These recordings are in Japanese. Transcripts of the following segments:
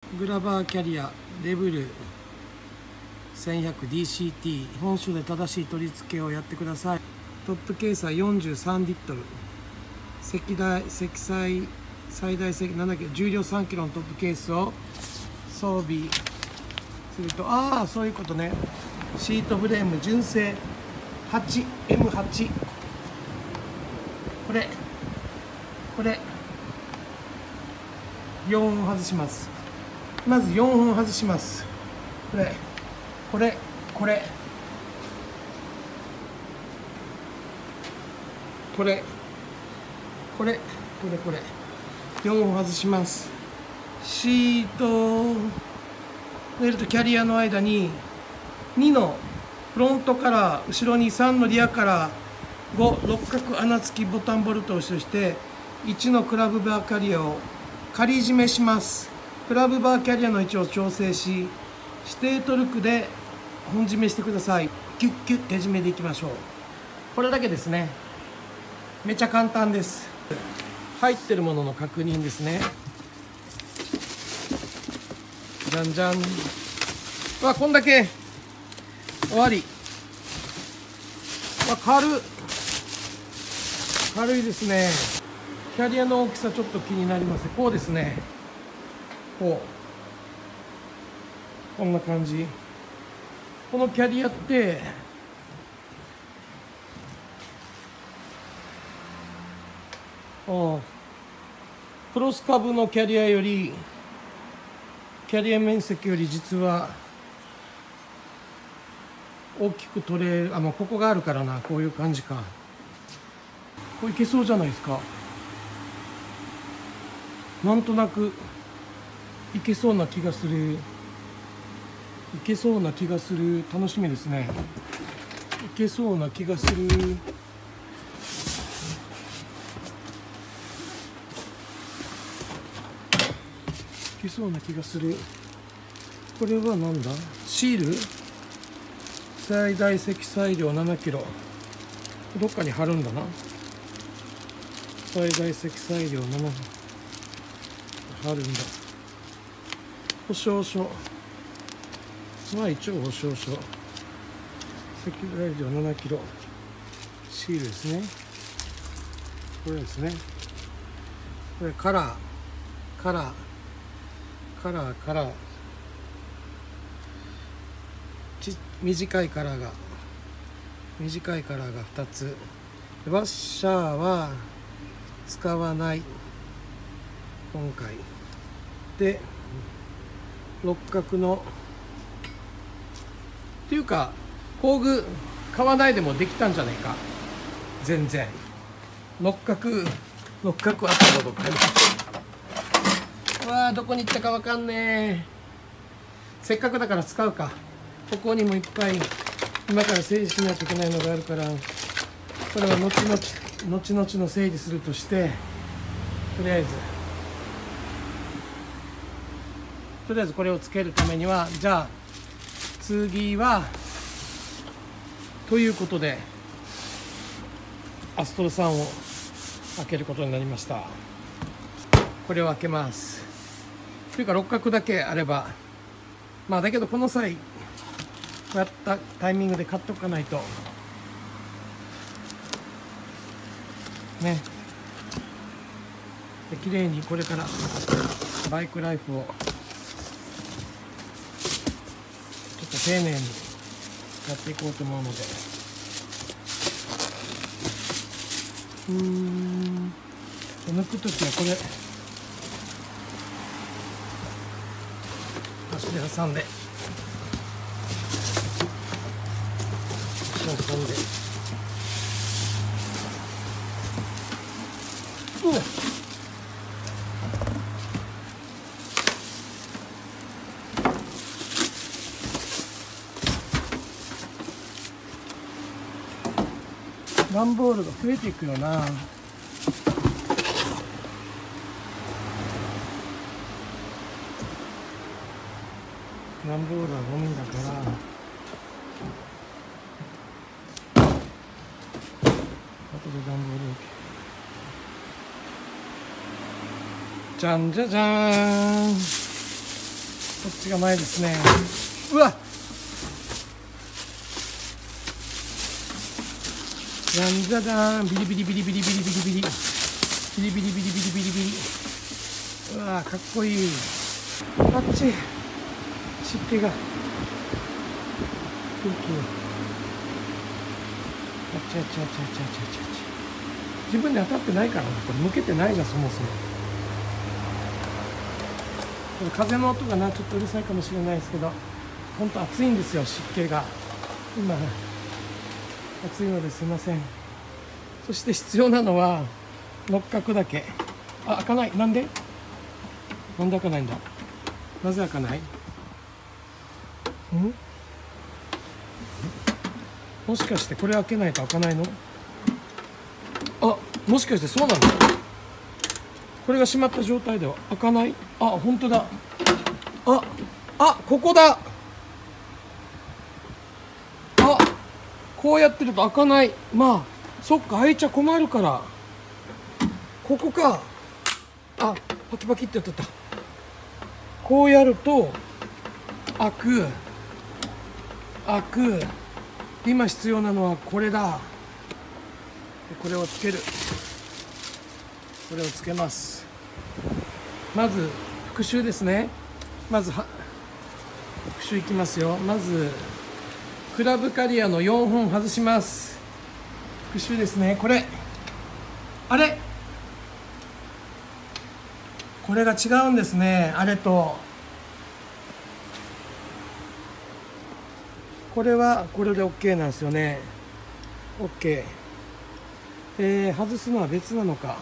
グラバーキャリアレブル 1100DCT 本書で正しい取り付けをやってください。トップケースは43リットル、積載最大重量3キロのトップケースを装備すると、そういうことね。シートフレーム純正 8M8、 これ4本外します。まず4本外します。これ4本外します。シートネルとキャリアの間に2のフロントカラー、後ろに3のリアカラー、5六角穴付きボタンボルトをして、1のクラブバーキャリアを仮締めします。クラブバーキャリアの位置を調整し、指定トルクで本締めしてください。キュッキュッ手締めでいきましょう。これだけですね。めちゃ簡単です。入ってるものの確認ですね。じゃんじゃん。こんだけ。終わり。軽いですね。キャリアの大きさちょっと気になります。こうですね。こんな感じ。このキャリアってクロス株のキャリアよりキャリア面積より実は大きく取れる。ここがあるからな。こういう感じか。これいけそうじゃないですか。なんとなくいけそうな気がする。楽しみですね。いけそうな気がする。これはなんだ？シール？最大積載量7キロ。どっかに貼るんだな。最大積載量7貼るんだ。保証書。一応保証書。積載量7キロ。シールですね。これですね。これカラー。短いカラーが2つ。ワッシャーは使わない今回で、六角のっていうか工具買わないでもできたんじゃないか。全然六角あったことかな。どこに行ったかわかんねえ。せっかくだから使うか。ここにもいっぱい今から整理しないといけないのがあるから、これは後々の整理するとして、とりあえずこれをつけるためには、じゃあ次はということでアストロ3を開けることになりました。これを開けます。というか六角だけあれば、だけどこの際こうやったタイミングで買っておかないとね。で綺麗にこれからバイクライフをちょっと丁寧にやっていこうと思うので、抜くときはこれ足で挟んで段ボールが増えていくよな。段ボールはゴミだから、後で段ボールじゃんじゃじゃーん。 っちが前ですね。うわ、じゃんじゃじゃん、ビリビリビリビリビリビリビリビリビリビリビリビリビリビリ。うわ、かっこいい。あっち湿気が、空気が、あっちあっちあっちあっちあっちあっち。自分に当たってないからね、これ向けてないじゃん、そもそも。これ風の音がな、ちょっとうるさいかもしれないですけど、本当暑いんですよ、湿気が今暑いのですいません。そして必要なのは六角だけ。あ、開かない。なんで開かないんだ。なぜ開かない？もしかしてこれ開けないと開かないの？あ、もしかしてそうなの？これが閉まった状態では開かない？あ、本当だ。ここだ。こうやってると開かない。まあそっか、開いちゃ困るから、ここか。パキパキってやってた。こうやると開く。今必要なのはこれだ。これをつける。これをつけます。まず復習ですね。復習いきますよ。まずクラブカリアの4本外します。復習ですね。これこれが違うんですね、あれと。これはこれで OK なんですよね。 OK。外すのは別なのか。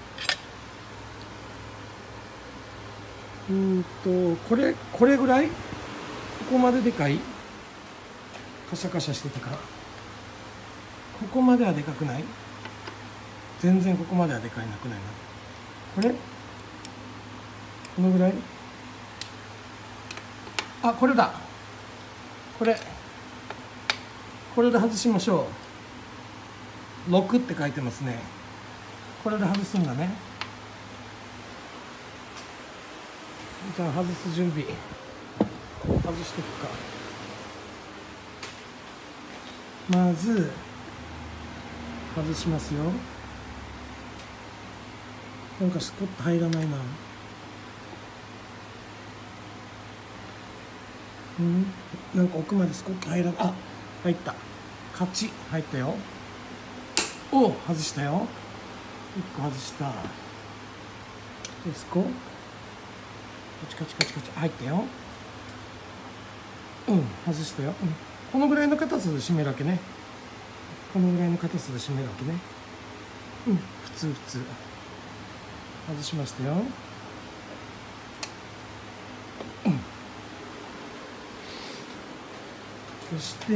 これぐらい、ここまででかい。カシャカシャしてたから、ここまではでかくない？全然ここまではでかいなくないな。このぐらい。これだ。これで外しましょう。6って書いてますね。これで外すんだね。じゃあ外す準備、外していくか。まず外しますよ。なんかスコッと入らないな。なんか奥までスコッと入らない。入った。勝ち。入ったよ。外したよ。1個外した。スコカチカチカチカチ入ったよ。外したよ。このぐらいの硬さで締めるわけね。このぐらいの硬さで締めるわけね。普通外しましたよ。そして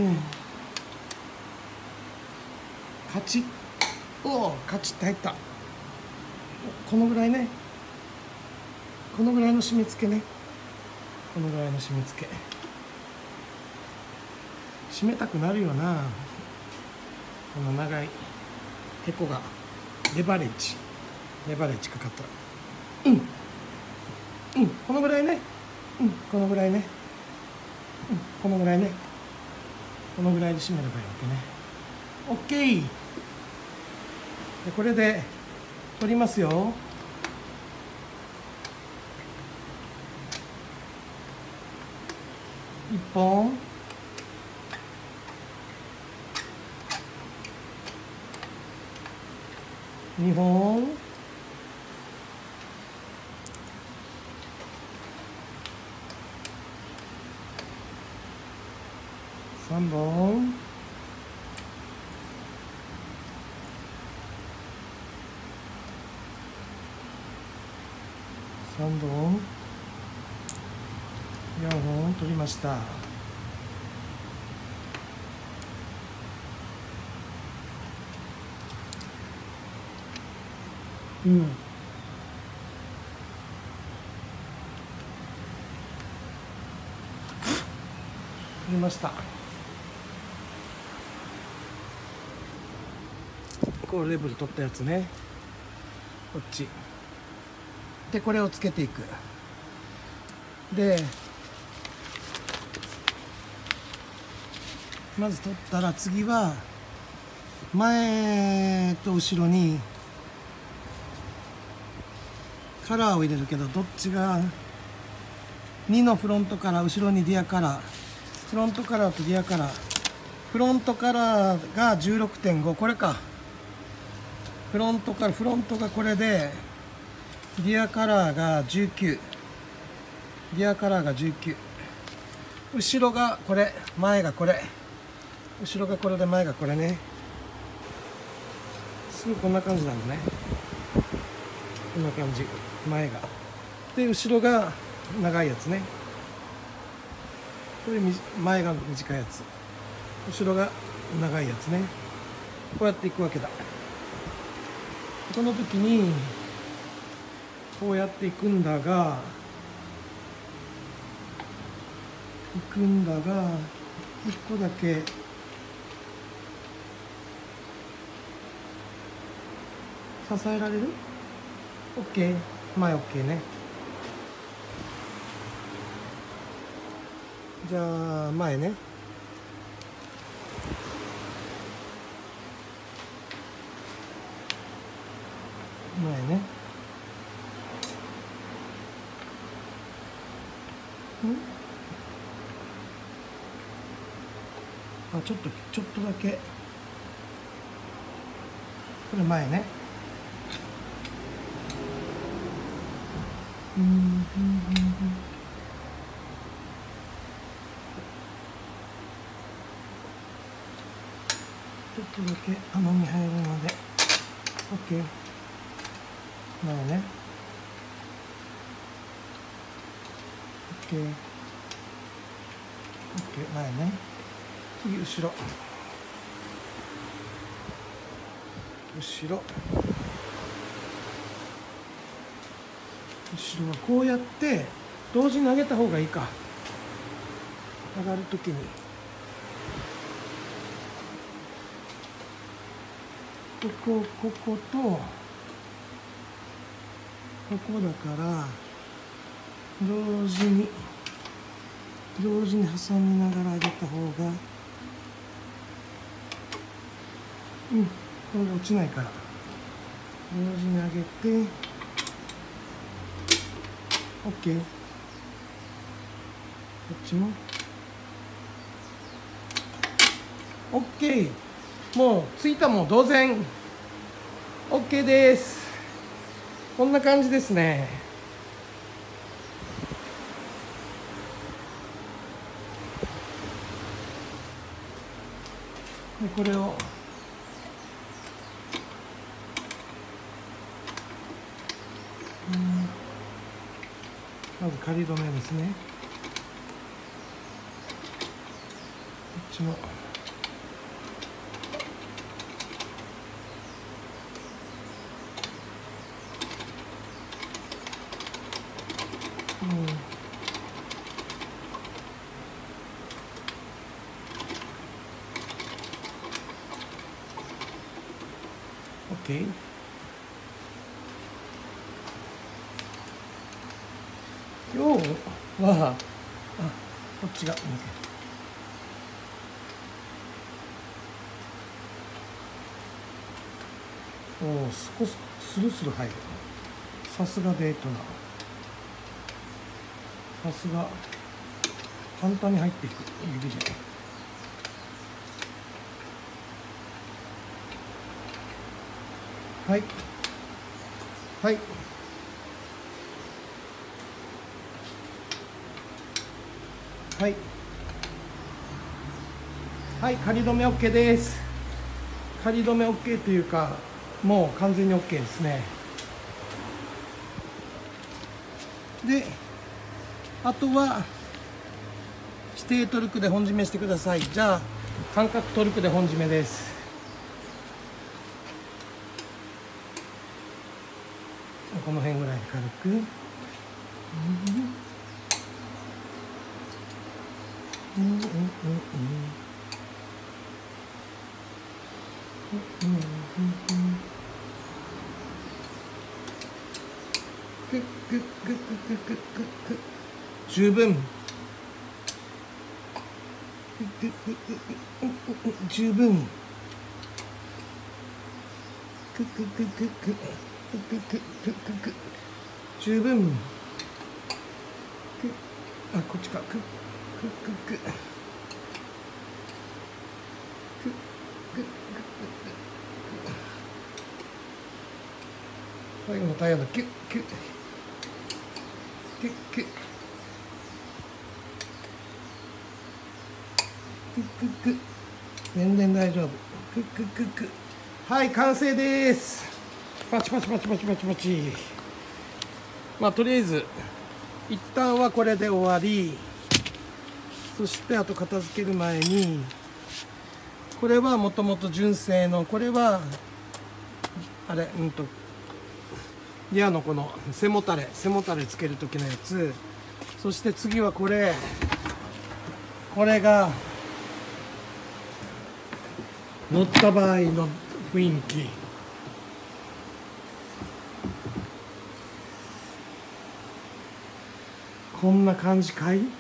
カチッ。カチッと入った。このぐらいね。このぐらいの締め付けね。このぐらいの締め付け。締めたくなるよな、この長いテコが。レバレッジかかったら。このぐらいね。このぐらいね。このぐらいね。このぐらいで締めればいいわけね。 OK。 これで取りますよ。1本、2本、3本、3本、4本取りました。取りました。こうレベル取ったやつね。こっちでこれをつけていく。でまず取ったら、次は前と後ろにカラーを入れるけど、どっちが2のフロントカラー、後ろにディアカラー、フロントカラーとディアカラー。フロントカラーが 16.5、 これか。フロントがこれで、ディアカラーが19、ディアカラーが19、後ろがこれ、前がこれ、後ろがこれで前がこれね。すぐこんな感じなんだね。こんな感じ、前がで、後ろが長いやつね。これ前が短いやつ、後ろが長いやつね。こうやっていくわけだ。この時にこうやっていくんだが、一個だけ支えられる？ OK、 前 OK ね。じゃあ前ね。前ね。ちょっとだけ、これ前ね。ちょっとだけ甘み入るので OK。 前ね。 OK、 前ね。次後ろはこうやって同時に上げた方がいいか。上がるときにこことここだから、同時に挟みながら上げた方が、これが落ちないから、同時に上げて OK。 こっちも OK。 もうついたも同然 OK です。こんな感じですね。でこれをまず仮止めですね。こっちもOK。要はこっちが少しスルスル入る。さすがデートナー。さすが簡単に入っていく、指で。はいはいはいはい、仮止め OK です。仮止め OK というか、もう完全に OK ですね。で、あとは指定トルクで本締めしてください。じゃあ感覚トルクで本締めです。この辺ぐらい軽く、十分。 十分十分あ、こっちか最後のタイヤのキュッキュッキュッキュックックック全然大丈夫。クックックック。はい、完成です。パチパチパチパチパチパチ。まあとりあえず一旦はこれで終わり。そしてあと片付ける前に、これはもともと純正の、これはあれギアのこの背もたれつける時のやつ。そして次はこれが乗った場合の雰囲気。こんな感じかい。